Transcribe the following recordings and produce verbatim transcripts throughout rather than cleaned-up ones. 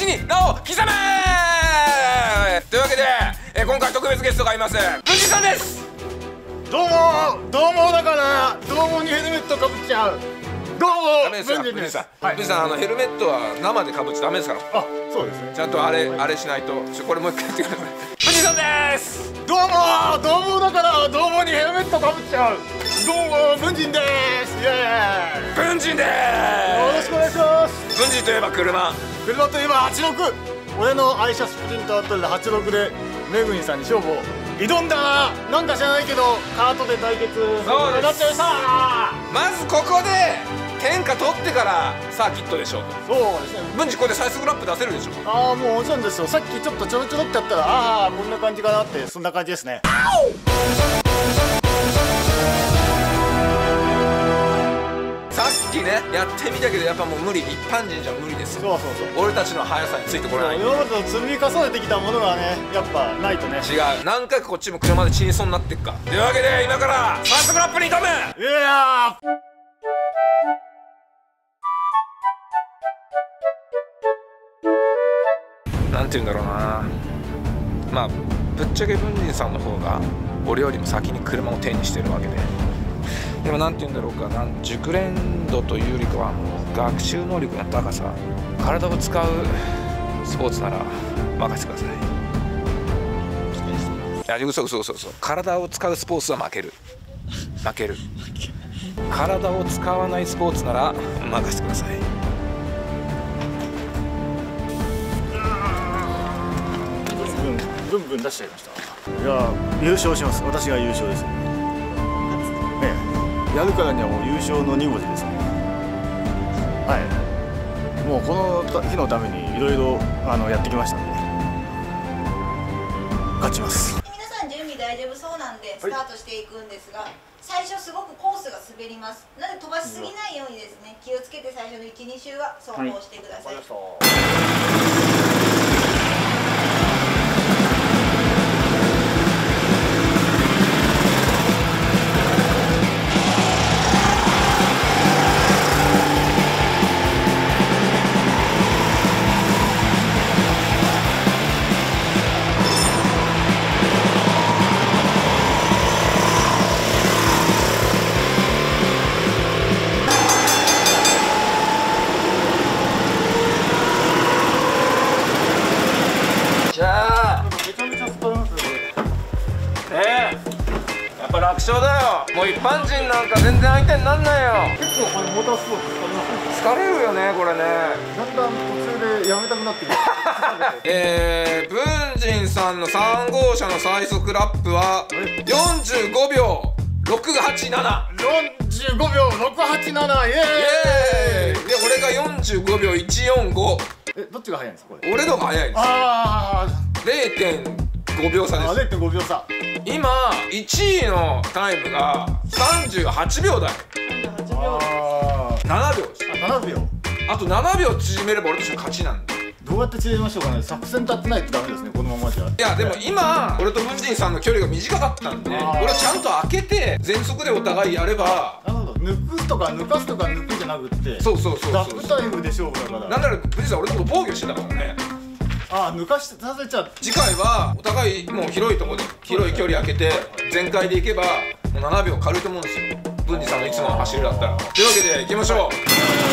足に名を刻めというわけで、えー、今回特別ゲストがいます。文治さんです。 どうもどうもだからどうもにヘルメットかぶっちゃう。どうも文治です。文治さん、あのヘルメットは生でかぶっちゃダメですから。 あ、そうですね。 ちゃんとあれあれしないと。ちょこれもう一回やってください。文治さんです。 どうもどうもだからどうもにヘルメットかぶっちゃう。どうも文人です。イエーイ。 文人です。 よろしくお願いします。 文人といえば車。 車といえばはちろく。俺の愛車スプリントアットではちろくでめぐみさんに勝負を挑んだな。なんか知らないけどカートで対決。 そうです。 なっちゃいました。 まずここで天下取ってからサーキットでしょうと。 そうですね。 文治これで最速ラップ出せるでしょ。 ああ、もうもちろんですよ。さっきちょっとちょろちょろってやったら、ああこんな感じかなって、そんな感じですね。 さっきねやってみたけどやっぱもう無理。一般人じゃ無理ですよ。 そうそうそう。 俺たちの速さについてこれない。 今までと積み重ねてきたものがね、やっぱないとね。 違う。何回かこっちも車で死にそうになってっか。というわけで今から最速ラップに挑む。 いやー。 なんて言うんだろうな。まあぶっちゃけ文人さんの方が俺よりも先に車を手にしてるわけで、でもなんて言うんだろうか、なん熟練度というよりかはもう学習能力の高さ、体を使うスポーツなら任せてください。いや嘘嘘嘘嘘。体を使うスポーツは負ける負ける。体を使わないスポーツなら任せてください。 ブンブン出しちゃいました。いや優勝します。私が優勝です。ねえ、やるからにはもう優勝のに文字ですね。はい。もうこの日のためにいろいろあのやってきましたので勝ちます。 皆さん準備大丈夫そうなんでスタートしていくんですが、最初すごくコースが滑ります。なので飛ばしすぎないようにですね、気をつけて最初のいち、に周は走行してください。はい、 楽勝だよ。もう一般人なんか全然相手になんないよ。 結構これモータースポーツ疲れますね。 疲れるよねこれね。 だんだん途中でやめたくなってきてえー、文人さんのさん号車の最速ラップはよんじゅうごびょうろくはちなな。 よんじゅうごびょうろくはちなな。イエーイ。 で俺がよんじゅうごびょういちよんご。 え、どっちが速いんですかこれ。 俺の方が速いです。 ああれいてんごびょう差です。 れいてんごびょう差。 今いちいのタイムがさんじゅうはちびょうだい。ななびょうです。 あ、ななびょう。 あとななびょう縮めれば俺としての勝ちなんで。 どうやって縮めましょうかね。作戦立ってないとダメですねこのままじゃ。いやでも今俺と文人さんの距離が短かったんで、俺はちゃんと開けて全速でお互いやれば。 なるほど。抜くとか抜かすとか抜くじゃなくって、 そうそうそうそう、 ラップタイムで勝負だから。 なんなら文人さん俺のこと防御してたからね。 ああ、抜かしてさせちゃう。 次回はお互いもう広いところで広い距離開けて全開でいけばもうななびょう軽いと思うんですよ、文治さんのいつもの走りだったら。というわけでいきましょう。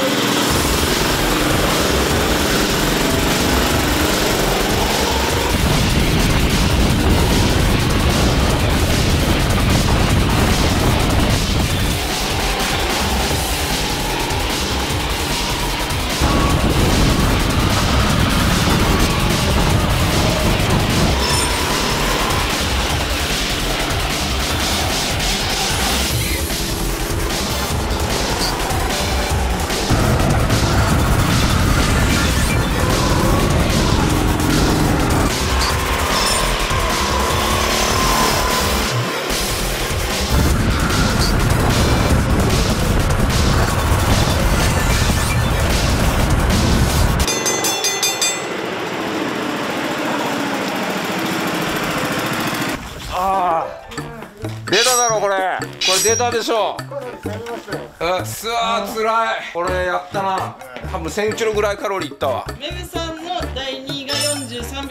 出ただろこれ。これ出たでしょ。うっすわーつらい。これやったな。多分せんキロぐらいカロリーいったわ。 めぐさんの大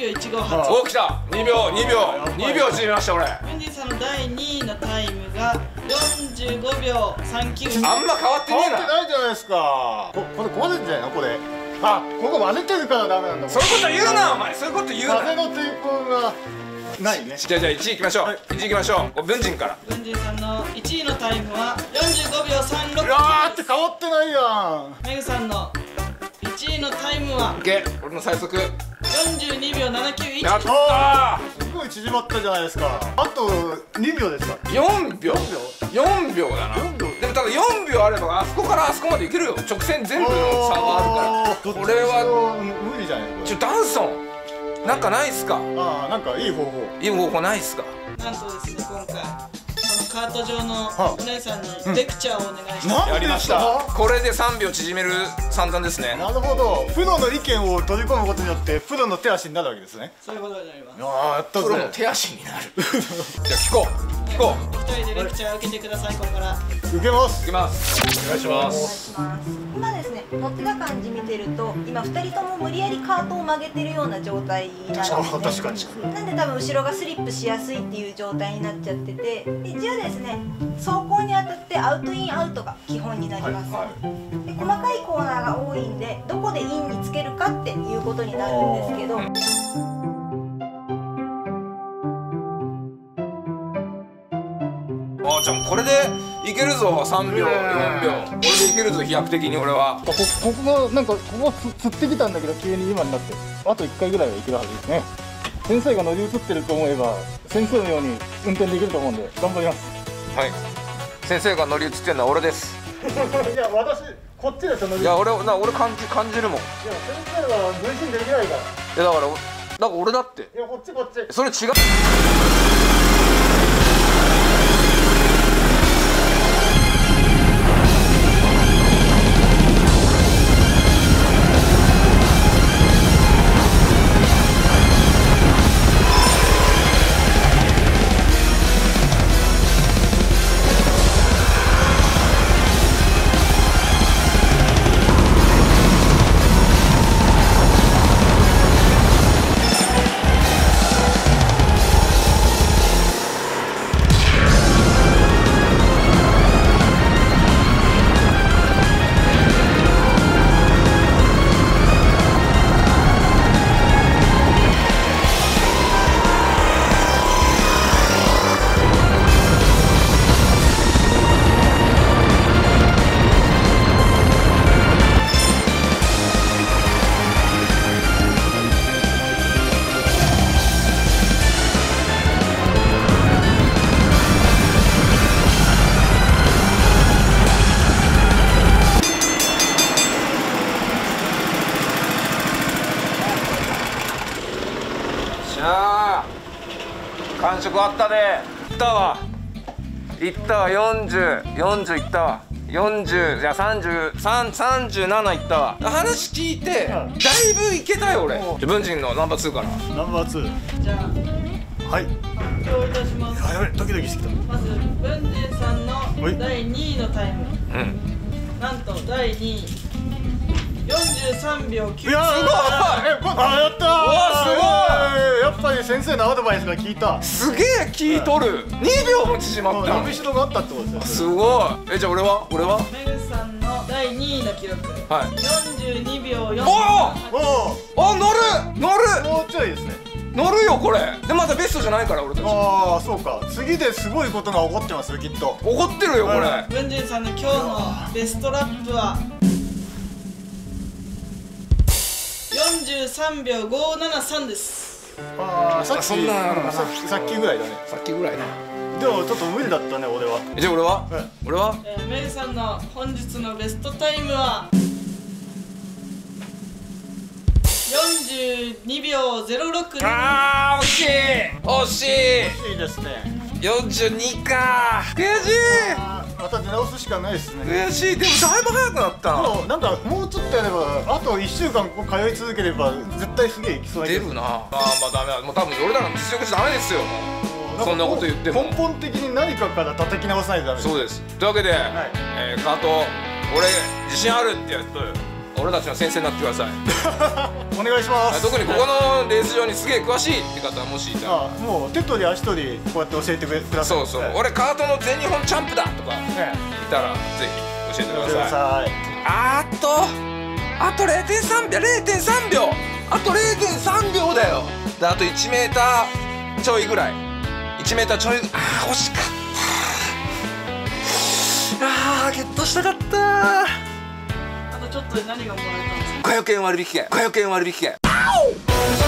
秒いちごはち。 お、来た。にびょうにびょうにびょう縮めました俺。 文人さんのだいにいのタイムがよんじゅうごびょうさんきゅう。 あんま変わってねえな。 変わってないじゃないですか。ここれ壊れてないのこれ。あ、ここ割れてるからダメなんだ。 そういうこと言うなお前。そういうこと言うな。 風の抵抗がないね。 じゃあじゃあいちいきましょう。いちいきましょう。文人から。 文人さんのいちいのタイムはよんじゅうごびょうさんろく。 うわーって変わってないやん。 メグさんのいちいのタイムはオッケー。俺の最速。 よんじゅうにびょうななきゅういち。 やったー。 すごい縮まったじゃないですか。あとにびょうですか。 よんびょうよんびょうだな。 よんびょうでもただよんびょうあればあそこからあそこまで行けるよ。直線全部の差があるから。これは無理じゃないこれ。 ちょダンソンなんかないっすか。 ああ、なんかいい方法。 いい方法ないっすか。 なんとですね、今回このカート上のお姉さんにレクチャーをお願いします。 なんでやりました。これでさんびょう縮める算段ですね。 なるほど。プロの意見を取り込むことによってプロの手足になるわけですね。 そういうことになります。 ああ、やったぜ。 プロの手足になる。じゃあ聞こう聞こう。 お二人でレクチャーを受けてください。これから受けます。 いきます。お願いしまお願いす。 します。今ですね、乗ってた感じ見てると今ふたりとも無理やりカートを曲げてるような状態なんですね。 確かに。 なんで多分後ろがスリップしやすいっていう状態になっちゃってて、で一応ですね、走行にあたってアウトインアウトが基本になります、で細かいコーナーが多いんでどこでインにつけるかっていうことになるんですけど、 あーちゃんこれでいけるぞ。さんびょうよんびょうこれでいけるぞ。飛躍的に俺は。 こここがなんかここつってきたんだけど急に今になってあといっかいぐらいはいけるはずですね。先生が乗り移ってると思えば先生のように運転できると思うんで頑張ります。 はい。先生が乗り移ってるのは俺です。 いや私こっちですよ乗り移って。 いや俺な俺感じ感じるもん。いいや先生は分身できないから。 やだからだから俺だって。 いやこっちこっち。 それ違う。完食あったで。いったわいったわ。よんじゅうよんじゅういったわ。よんじゅうじゃあさんじゅうさん、さんじゅうなないったわ。話聞いてだいぶいけたよ俺。文人のナンバーツーからナンバーツー。 じゃあはい。 発表いたします。 あやべドキドキしてきた。 まず文人さんのだいにいのタイム、 うん。 なんとだいにいよんじゅうさんびょうきゅう。 いやーすごいえこあやったー。 うわすごい。 やっぱり先生のアドバイスが効いた。 すげえ聞いとる。にびょうも縮まった伸びしろがあったってことですよ。 すごい。えじゃあ俺は俺はメグさんのだいにいの記録はい。 よんじゅうにびょうよん。 おおおあ乗る乗るおもうちょいですね。 乗るよこれ。でまだベストじゃないから俺たち。 ああそうか。次ですごいことが起こってますよきっと。 怒ってるよこれ。 文人さんの今日のベストラップはよんじゅうさんびょうごーななさんです。 ああさっきそんなのかなさっきさっきぐらいだね。 さっきぐらいな。 でもちょっと無理だったね俺は。 じゃあ俺ははい俺はえー、メグさんの本日のベストタイムはよんじゅうにびょうゼロろく。 あー惜しい惜しいいですね。 いよんじゅうにかー悔しいあーまた出直すしかないですね。 悔しい。でもだいぶ早くなったな。 でもなんかもうちょっとやればあといっしゅうかんここ通い続ければ絶対すげえいきそうな気がす出るな。あーまあダメだ。もう多分俺らの実力じゃダメですよ。 る。 そんなこと言っても根本的に何かから叩き直さないとダメです。 そうです。というわけで、えーカート俺自信あるってやつと俺たちの先生になってください。 お願いします。 特にここのレース場にすげえ詳しいって方もしいたら、 あもう手取り足取りこうやって教えてください。 そうそう、俺カートの全日本チャンプだとかいたらぜひ教えてください。あーっとあと れいてんさんびょう れいてんさんびょうあと れいてんさんびょうだよ。であといちメーターちょいぐらいいちメーターちょい、あー惜しかった。あーゲットしたかった。 あとちょっとで何がもらえたんですか？ ごひゃくえん割引券ごひゃくえん割引券。